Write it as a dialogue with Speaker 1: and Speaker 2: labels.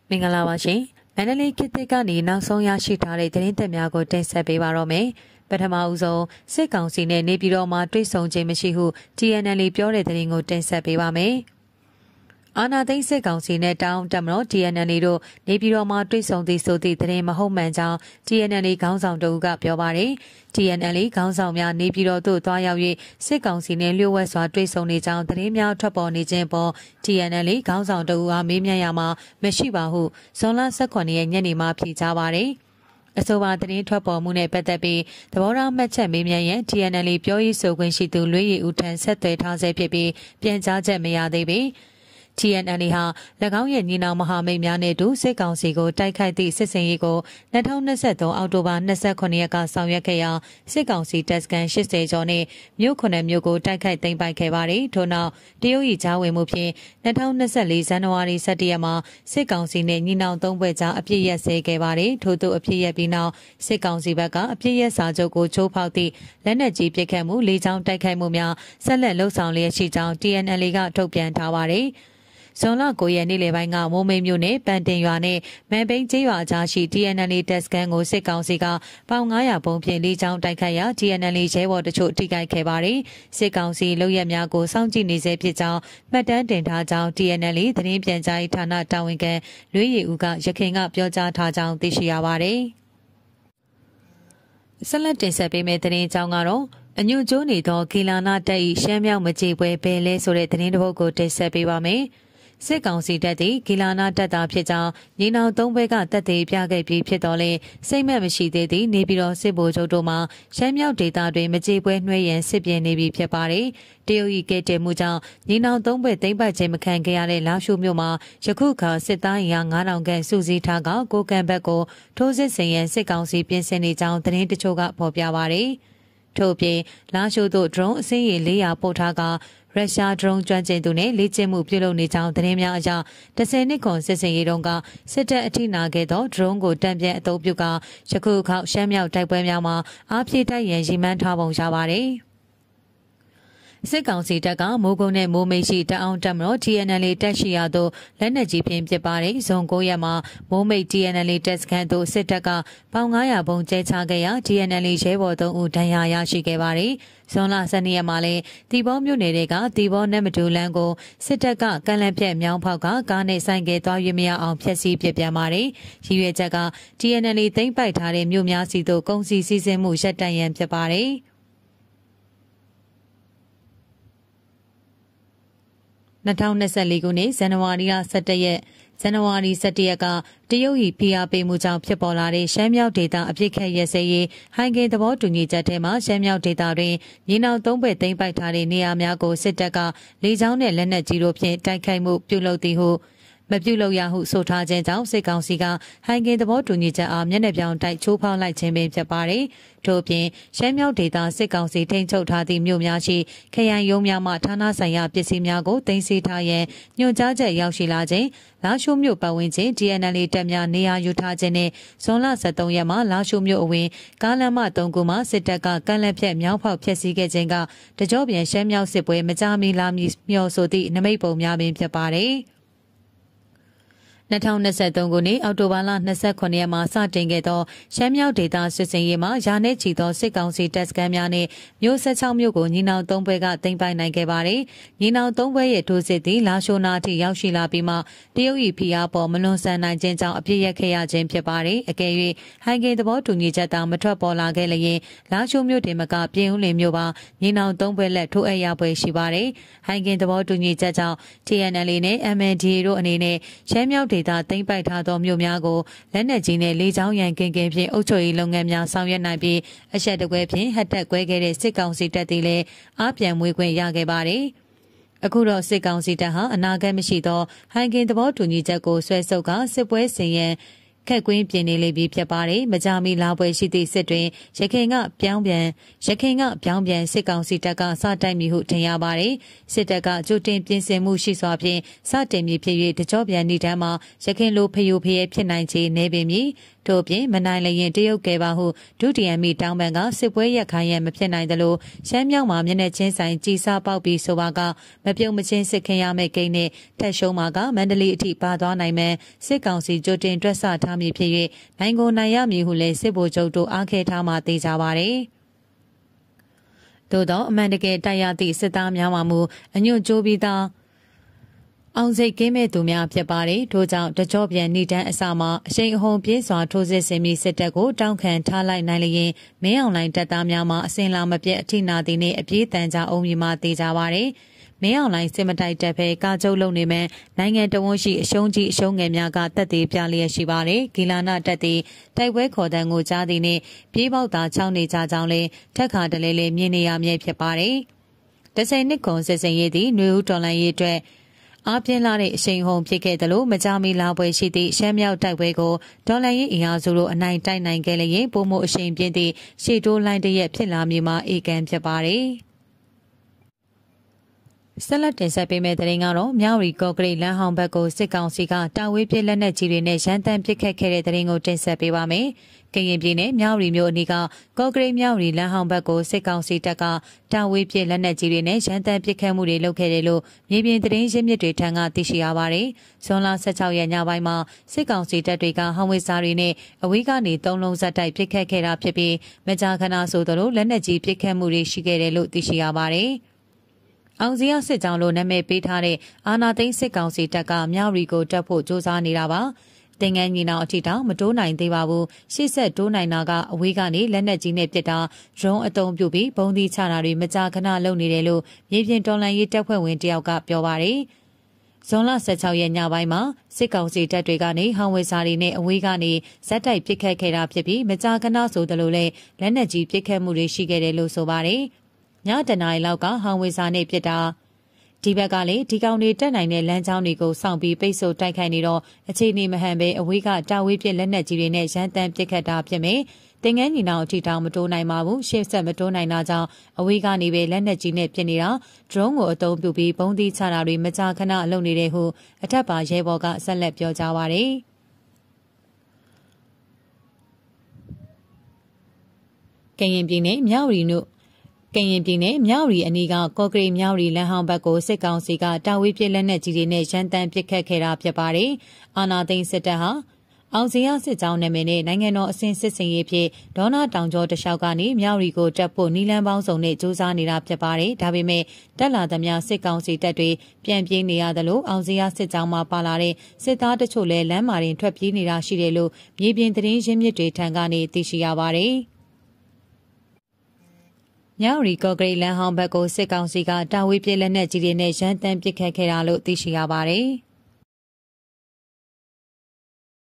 Speaker 1: မင်္ဂလာပါရှင်။မန္တလေးခေတ်သစ်ကနေနောက်ဆုံးရရှိထားတဲ့သတင်းသက်များကိုတင်ဆက်ပေးပါတော့မယ်။ပထမဦးဆုံးစစ်ကောင်စီနဲ့နေပြည်တော်မှာတွေ့ဆုံခြင်းမရှိဟု TNL ပြောတဲ့သတင်းကိုတင်ဆက်ပေးပါမယ်။အာဏာသိမ်းစစ်ကောင်စီနဲ့တောင်တက်မတော် TNL တို့နေပြည်တော်မှာတွေ့ဆုံသည့်ဆိုသည့်သတင်းမဟုတ်မှန်ကြောင်း TNL ခေါင်းဆောင်တဦးကပြောပါတယ်။ TNL ခေါင်းဆောင်များနေပြည်တော်သို့သွားရောက်၍စစ်ကောင်စီနှင့်လျှို့ဝှက်စွာတွေ့ဆုံနေကြောင်းသတင်းများထွက်ပေါ်နေခြင်းပေါ် TNL ခေါင်းဆောင်တဦးအားမေးမြန်းရမှာမရှိပါဟုဇွန်လ18ရက်ညနေမှာဖြေကြားပါတယ်။အဆိုပါသတင်းထွက်ပေါ်မှုနဲ့ပတ်သက်ပြီးသဘောထားမှတ်ချက်မေးမြန်းရန် TNL ပြောရေးဆိုခွင့်ရှိသူလွေးရည်ဦးထံဆက်သွယ်ထားဆဲဖြစ်ပြီးပြန်ကြားချက်မရသေးပေ။ TNL ဟာ၎င်းရဲ့ညီနောင်မဟာမိတ်များနဲ့တူစစ်ကောင်စီကိုတိုက်ခိုက်သည့်စစ်စင်ရေးကို2023အောက်တိုဘာ29ရက်ကဆောင်ရွက်ခဲ့ရာစစ်ကောင်စီတပ်စခန်း80ကျော်နဲ့မြို့9မြို့ကိုတိုက်ခိုက်သိမ်းပိုက်ခဲ့ပါတယ်။ထို့နောက်တရုတ်၏ကြားဝင်မှုဖြင့်2024ဇန်နဝါရီ17ရက်မှာစစ်ကောင်စီနဲ့ညီနောင်3ဘက်ကြားအပြစ်ရက်စဲခဲ့ပါတယ်။ထို့သို့အပြစ်ရက်ပြီးနောက်စစ်ကောင်စီဘက်ကအပြစ်ရက်စာချုပ်ကိုချိုးဖောက်သည့်လက်နက်ကြီးပစ်ခတ်မှုလေကြောင်းတိုက်ခိုက်မှုများဆက်လက်လှုပ်ဆောင်လျက်ရှိကြောင်း TNL ကထုတ်ပြန်ထားပါတယ်။ဇွန်လ9ရက်နေ့လယ်ပိုင်းကမိုးမိတ်မြို့နယ်ပန်တင်ရွာနဲ့မန်ပိန်းကျေးရွာကြားရှိ TNL တပ်စခန်းကိုစစ်ကောင်စီကပေါင်900ပုံဖြင့်လေးချောင်းတိုက်ခတ်ရာ TNL ရဲဘော်တို့ထိခိုက်ခဲ့ပါတယ်။စစ်ကောင်စီလုပ်ရက်များကိုစောင့်ကြည့်နေဆဲဖြစ်ကြောင်းမှတ်တမ်းတင်ထားကြောင်း TNL သတင်းပြန်ကြားရေးဌာနတာဝန်ခံလွေးရည်ဦးကရခိုင်ကပြောကြားထားကြောင်းသိရှိရပါတယ်။ဆက်လက်တင်ဆက်ပေးမယ့်သတင်းအကြောင်းကတော့အညွန့်ကျိုးနေသောဂီလာနာတက်၏ရှမ်းမြောက်မကြေပွဲဘယ်လဲဆိုတဲ့သတင်းတစ်ပုဒ်ကိုတင်ဆက်ပေးပါမယ်။စစ်ကောင်စီတပ်သည်ဂီလာနာတပ်သားဖြစ်ကြောင်းညီနောင်3ဘက်ကတပ်သေးပြခဲ့ပြီးဖြစ်တော်လဲစိတ်မက်မရှိသေးသည့်နေပြည်တော်စစ်ဗိုလ်ချုပ်တို့မှရှမ်းမြောက်ဒေသတွင်မကြေပွဲနှွှဲရန်စစ်ပြင်နေပြီဖြစ်ပါတယ်။တရုတ်၏ကဲတဲမှုကြောင့်ညီနောင်3ဘက်သိမ်းပိုက်ခြင်းမခံခဲ့ရတဲ့လာရှိုးမြို့မှာယခုခါစစ်သားအင်အား9000ခန့်စုစည်းထားကကိုကံဘက်ကိုထိုးစစ်ဆင်ရန်စစ်ကောင်စီပြင်ဆင်နေကြောင်းသတင်းတချို့ကဖော်ပြပါတယ်။ထို့ပြင်လာရှိုးသို့ဒရုန်းအစင်းရေ400ပို့ထားကရုရှားဒရုန်းကျွမ်းကျင်သူနဲ့လေ့ကျင့်မှုပြုလုပ်နေကြောင်းသတင်းများအရ10နှစ်ခွန်စစ်စင်ရေးတုန်းကစစ်တပ်အထိနာခဲ့သောဒရုန်းကိုတံပြန်အသုံးပြုကယခုခေတ်ရှမ်းမြောက်တိုက်ပွဲများမှာအားဖြည့်တိုက်ရန်ရည်မှန်းထားပုံရပါတယ်။စစ်ကောင်စီတပ်ကမိုးကုန်းနဲ့မိုးမိတ်ရှိတအောင်တပ်မတော် TNL တပ်ရှိရာသို့လက်နက်ကြီးဖြင့်ပစ်ပါတယ်။ဇွန်9ရက်မှာမိုးမိတ် TNL တပ်စခန်းသို့စစ်တပ်ကပေါင်900ပုံကျဲချခဲ့ရာ TNL ရဲဘော်3ဦးဒဏ်ရာရရှိခဲ့ပါတယ်။ဇွန်လ12ရက်မှာလည်းတီဘောမြို့နယ်ကတီဘောနတ်မတူလန်းကိုစစ်တပ်ကကန့်လန့်ဖြတ်မြောင်းဖောက်ကကားနဲ့ဆိုင်ကယ်သွား၍မရအောင်ဖျက်ဆီးပစ်ပြန်ပါတယ်။ရည်ရွယ်ချက်က TNL သိမ်းပိုက်ထားတဲ့မြို့များစီသို့ကုန်စည်စီးဆင်းမှုရပ်တန့်ရန်ဖြစ်ပါတယ်။2024ခုနှစ်ဇန်နဝါရီလ17ရက်ကတရုတ်၏ဖိအားပေးမှုကြောင့်ဖြစ်ပေါ်လာတဲ့ရှမ်းမြောက်ဒေသအပြစ်ခတ်ရဲစဲရေးဟိုင်ဂင်သဘောတူညီချက်ထဲမှာရှမ်းမြောက်ဒေသတွင်ညီနောင်3ဘက်သိမ်းပိုက်ထားတဲ့နေရာများကိုစစ်တပ်ကလေကြောင်းနဲ့လက်နက်ကြီးတို့ဖြင့်တိုက်ခိုက်မှုပြုလုပ်သည်ဟုမပြုလုပ်ရဟုဆိုထားခြင်းကြောင့်စစ်ကောင်စီကဟိုင်ဂင်သဘောတူညီချက်အားမျက်နှာပြောင်တိုက်ချိုးဖောက်လိုက်ခြင်းပင်ဖြစ်ပါတယ်။ထို့ပြင်ရှမ်းမြောက်ဒေသစစ်ကောင်စီထိန်းချုပ်ထားသည့်မြို့များရှိခရိုင်ရုံးများမှဌာနဆိုင်ရာပစ္စည်းများကိုတင်စီထားရန်ညွှန်ကြားချက်ရောက်ရှိလာခြင်းလာရှိုးမြို့ပတ်ဝန်းကျင် TNL တပ်များနေရာယူထားခြင်းနဲ့ဇွန်လ23ရက်မှာလာရှိုးမြို့အဝင်ကားလမ်းမ3ခုမှာစစ်တပ်ကကန့်လန့်ဖြတ်မြောင်းဖောက်ဖျက်ဆီးခဲ့ခြင်းကတကြောပြန်ရှမ်းမြောက်စစ်ပွဲမကြာမီလာမည်မျှော်ဆိုသည့်နမိတ်ပုံများပင်ဖြစ်ပါတယ်။2023ခုနှစ်အောက်တိုဘာလ29ရက်မှာစတင်ခဲ့သောရှမ်းမြောက်ဒေသစစ်စင်ရေးမှာရာနဲ့ချီသောစစ်ကောင်စီတပ်စခန်းများနဲ့မြို့16မြို့ကိုညီနောင်3ဘွဲကသိမ်းပိုက်နိုင်ခဲ့ပါတယ်။ညီနောင်3ဘွဲရဲ့ထိုးစစ်သည်လာရှိုးနာထိရောက်ရှိလာပြီးမှတရုတ်၏ဖိအားပေါ်မလွန်ဆန်နိုင်ခြင်းကြောင့်အပြစ်ရခဲ့ရခြင်းဖြစ်ပါတယ်။အကယ်၍ဟိုင်ဂင်သဘောတူညီချက်သာမထွက်ပေါ်လာခဲ့လျင်လာရှိုးမြို့တင်မကပြင်ဦးလင်မြို့ပါညီနောင်3ဘွဲလက်ထိုးအပ်ရပွဲရှိပါတယ်။ဟိုင်ဂင်သဘောတူညီချက်ကြောင့် TNL နဲ့ MNDAA တို့အနေနဲ့ရှမ်းမြောက်ဒေသသိမ်းပိုက်ထားသောမြို့များကိုလက်နက်ကြီးနဲ့လေကြောင်းရန်ကင်ဖြင့်အုပ်ချုပ်ရေးလုပ်ငန်းများဆောင်ရွက်နိုင်ပြီးအဆက်တကွဲဖြင့်ဟတ်တက်ကွဲခဲ့တဲ့စစ်ကောင်စီတပ်သည်လည်းအားပြန်မွေးခွင့်ရခဲ့ပါတယ်။အခုတော့စစ်ကောင်စီတပ်ဟာအနာဂတ်မရှိသောဟိုင်ဂင်သဘောတူညီချက်ကိုဆွဲဆုပ်ကစစ်ပွဲဆင်ရန်ခက်ကွင်းပြင်နေလိမ့်ပြီးဖြစ်ပါတယ်။မကြာမီလာပွဲရှိသည့်စစ်တွင်ရခိုင်ကပြောင်းပြန်စစ်ကောင်စီတပ်ကစတိုက်မည်ဟုထင်ရပါတယ်။စစ်တပ်ကကြိုတင်ပြင်ဆင်မှုရှိစွာဖြင့်စတင်မည်ဖြစ်၍တကြောပြန်နေတမ်းမှာရခိုင်လိုဖျို့ဖျဲဖြစ်နိုင်ခြေနေပေမည်။ထို့ပြင်မနိုင်လျင်တရုတ်ကဲပါဟုဒုတိယမိတောင်ပန်ကစစ်ပွဲရက်ခိုင်ရမဖြစ်နိုင်သလိုရှမ်းမြောက်မှာမျက်နှာချင်းဆိုင်ကြည်စားပေါက်ပြီးဆိုပါကမပြုံမချင်းစစ်ခင်ရမယ့်ကိန်းနဲ့ထက်ရှုံးမှာကမန္တလေးအထိပါသွားနိုင်မယ်စစ်ကောင်စီကြိုတင်တွက်ဆထားမည်ဖြစ်၍နိုင်ကိုနိုင်ရမည်ဟုလည်းစစ်ဗိုလ်ချုပ်တို့အားခဲထားမှသိကြပါသည်သို့သောအမှန်တကယ်တိုက်ရသည့်စစ်သားများမှမူအညွန့်ကြိုးပြီးသားအောင်စိတ်ကင်းမဲ့သူများဖြစ်ပါတယ်ထို့ကြောင့်တကြောပြန်ဏိဒန်းအစမှာအရှိန်အဟုန်ပြင်းစွာထိုးစစ်ဆင်ပြီးစစ်တပ်ကိုတောင်းခံထားလိုက်နိုင်လျင်မင်းအောင်လှိုင်တပ်သားများမှအစင်လာမပြတ်အထိနာသည်နှင့်အပြေးတန်ကြအောင်မြင်မှသိကြပါတယ်မင်းအောင်လှိုင်စစ်မတိုက်တက်ဖဲကာချုပ်လုံနေမှနိုင်ငံတော်ဝန်ရှိအရှုံးကြီးအရှုံးငယ်များကတက်သေးပြလျက်ရှိပါတယ်ဂီလာနာတက်သည်တိုက်ပွဲခေါ်တဲ့ကိုကြားသည်နှင့်ပြေးပေါက်သာချောင်းနေကြကြောင်းလဲထက်ခါတလဲလဲမြင်နေရမြဲဖြစ်ပါတယ်10နှစ်ခွန်စစ်စင်ရေးသည်ຫນွေဦးတော်လှန်ရေးအတွက်အားပြင်းလာတဲ့အရှိန်ဟုန်ဖြစ်ခဲ့သလိုမကြမီလာပွဲရှိသည့်ရှမ်းမြောက်တိုက်ပွဲကိုဒေါ်လာရေးအင်အားစုတို့အနိုင်တိုက်နိုင်ခဲ့လျင်ပုံမှုအရှိန်ပြင်းသည့်ရှေ့တိုးလိုင်းတရက်ဖြစ်လာမည်မှာအေကန်ဖြစ်ပါတယ်ဆက်လက်တင်ဆက်ပေးမယ့်သတင်းကတော့မြောက်ရီကော့ကရိတ်လမ်းဟောင်းဘက်ကိုစစ်ကောင်စီကတာဝေးပြစ်လက်နက်ကြီးတွေနဲ့ရန်တမ်းပစ်ခတ်ခဲ့တဲ့သတင်းကိုတင်ဆက်ပေးပါမယ်။ကရင်ပြည်နယ်မြောက်ရီမြို့အနီးကကော့ကရိတ်မြောက်ရီလမ်းဟောင်းဘက်ကိုစစ်ကောင်စီတပ်ကတာဝေးပြစ်လက်နက်ကြီးတွေနဲ့ရန်တမ်းပစ်ခတ်မှုတွေလုပ်ခဲ့တယ်လို့မြေပြင်သတင်းရင်းမြစ်တွေထံကသိရှိရပါတယ်။ဇွန်လ16ရက်ညပိုင်းမှာစစ်ကောင်စီတပ်တွေကဟောင်းဝစ်စားတွေနဲ့အဝေးကနေ3လုံးဇက်တိုက်ပစ်ခတ်ခဲ့တာဖြစ်ပြီးမကြာခဏဆိုသလိုလက်နက်ကြီးပစ်ခတ်မှုတွေရှိခဲ့တယ်လို့သိရှိရပါတယ်။အောင်စရစစ်ကြောင်းလို့နာမည်ပေးထားတဲ့အာနာသိန်းစစ်ကောင်စီတပ်ကမြောက်ရီကိုတက်ဖို့စ조사နေတာပါတင်ငန်းညီနောင်အထိတောင်မတိုးနိုင်သေးပါဘူးရှေ့ဆက်တိုးနိုင်တာကအဝေးကနေလက်နက်ကြီးနဲ့ပစ်တာဒရုန်းအုံပြုပြီးဘုံဒီချတာတွေမကြာခဏလုပ်နေတယ်လို့မြေပြင်တော်လှန်ရေးတပ်ဖွဲ့ဝင်တယောက်ကပြောပါတယ်ဇွန်လ16ရက်ညပိုင်းမှာစစ်ကောင်စီတပ်တွေကနေဟောင်ဝစ်စာတွေနဲ့အဝေးကနေဇက်တိုက်ပစ်ခတ်ခဲ့တာဖြစ်ပြီးမကြာခဏဆိုသလိုလဲလက်နက်ကြီးပစ်ခတ်မှုတွေရှိခဲ့တယ်လို့ဆိုပါတယ်ညတနားရီလောက်ကဟောင်ဝစ်စာနဲ့ပြစ်တာဒီဘက်ကလည်းဒီကောင်တွေတက်နိုင်တဲ့လမ်းကြောင်းတွေကိုစောင့်ပြီးပိတ်ဆို့တိုက်ခိုက်နေတော့အခြေအနေမဟန်ပဲအဝေးကတာဝေးပြစ်လက်နက်ကြီးတွေနဲ့ရန်တမ်းပစ်ခတ်တာဖြစ်မယ်တင်ငန်းညီနောင်အထိတောင်မတိုးနိုင်ပါဘူးရှေ့ဆက်မတိုးနိုင်တာကြောင့်အဝေးကနေပဲလက်နက်ကြီးနဲ့ပစ်နေတာဒရုန်းကိုအသုံးပြုပြီးဘုံသီးချတာတွေမကြာခဏအလုပ်နေတဲ့ဟုအထက်ပါရဲဘော်ကဆက်လက်ပြောကြားပါတယ်ကရင်ပြည်နယ်မြောက်ရီမြို့ကရင်ပြည်နယ်မြောက်ရီအနီးကကော့ကရိတ်မြောက်ရီလမ်းဟောင်းဘက်ကိုစစ်ကောင်စီကတာဝေးပြစ်လက်နက်ကြီးတွေနဲ့ရန်တမ်းပစ်ခတ်ခဲ့တာဖြစ်ပါတယ်။အာနာသိန်းစစ်တပ်ဟာအောင်စရစစ်ကြောင်းနာမည်နဲ့နိုင်ငံတော်အဆင့်စစ်စင်ရေးဖြစ်ဒေါနာတောင်ကျော်တလျှောက်ကနေမြောက်ရီကိုတက်ဖို့နီလန်းပေါင်းစုံနဲ့စူးစမ်းနေတာဖြစ်ပါတယ်။ဒါပေမဲ့တက်လာသမျှစစ်ကောင်စီတပ်တွေပြန်ပြေးနေရသလိုအောင်စရစစ်ကြောင်းမှာပါလာတဲ့စစ်သားတချို့လည်းလမ်းမာတင်ထွက်ပြေးနေတာရှိတယ်လို့မြေပြင်သတင်းရင်းမြစ်တွေထံကနေသိရှိရပါတယ်။မြောက်ရီကော့ကရိတ်လမ်းဟောင်းဘက်ကိုစစ်ကောင်စီကတာဝေးပြစ်လက်နက်ကြီးတွေနဲ့ရန်တမ်းပစ်ခတ်ခဲ့တာလို့သိရှိရပါတယ်။